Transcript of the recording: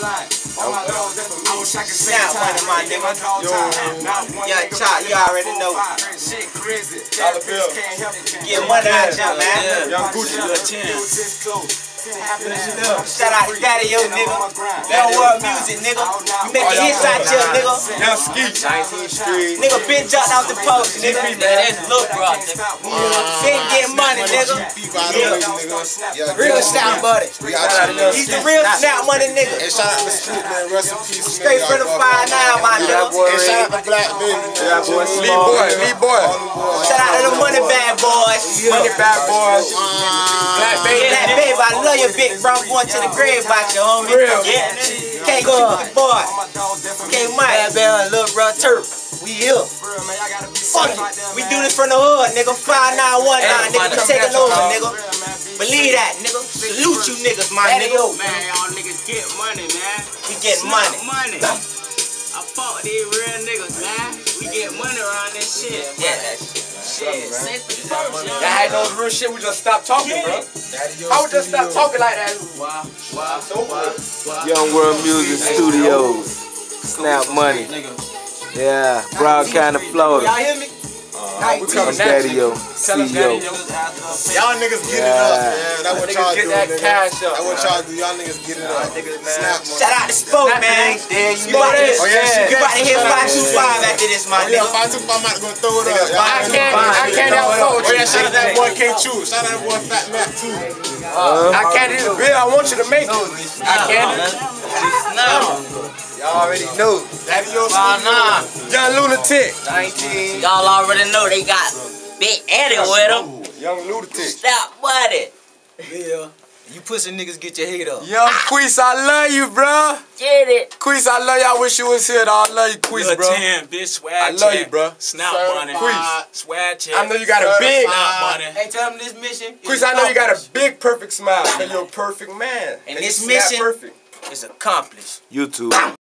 Snap money, my nigga. Yeah, Chop, you already know. Get money out here, man. Young Gucci. Shout out to Daddy, yo, nigga. Young World Music, nigga. You making hits out here, nigga. Young Ski. 19th Street. Nigga been jumped off the post, nigga. That's Lil Bro, nigga. Been getting money, nigga. Real snap buddy. He's the real snap money, nigga. And shout out to Street, man. Rest in peace, man. Straight from the 5-9, my nigga. And shout out to Black, baby. Lee boy. Shout out to the Money Bad Boys. Money Bad Boys. Black baby. That baby, I love you, big bro. Going to the grave about you, homie. Real. Yeah. Can't go, boy. Can't Mike. Bad Lil Bro Turk. We here. Fuck it. We do this from the hood, nigga. 5919, nigga. We taking over, nigga. Believe that, nigga. Salute you niggas, my nigga. Man, y'all niggas get money, man. We get money. I fought these real niggas, man. We get money around this shit. Yeah, that shit. Shit, safe for the first, y'all. That had no real shit, we just stopped talking, bro. I would just stop talking like that. Young World Music Studios. Snap money. Yeah, Broad kind of Florida. Y'all hear me? We coming Daddy-o, Y'all CEO. niggas get it up, man. That's what y'all do, nigga. cash up. That's what y'all do. Y'all niggas get it up. Snap money. Shout out to Spoke, man. You about to hit 525 after this, my Yeah, nigga. 525, I'm about to go throw it up. I can't outvote you. Oh, yeah, shout out to that boy K2. Shout out to that boy Fat Matt, too. I can't do the bill. I want you to make it. I can't. Y'all already know. Daddy-o Young Lunatic. 19. Y'all already know they got Big Eddie with them. Young Lunatic. Stop, buddy. Yeah. You pussy niggas get your head up. Young Quice, I love you, bro. Get it. Quice, I love you. I wish you was here, dog. I love you, Quice, bro. 10, bitch, swag I love you, bro. Snap money. Quice. Swag check. I know you got a big. Snap money. Hey, tell them this mission. Quice, I know you got a big, perfect smile. And you're a perfect man. And this you snap mission perfect. is accomplished. YouTube.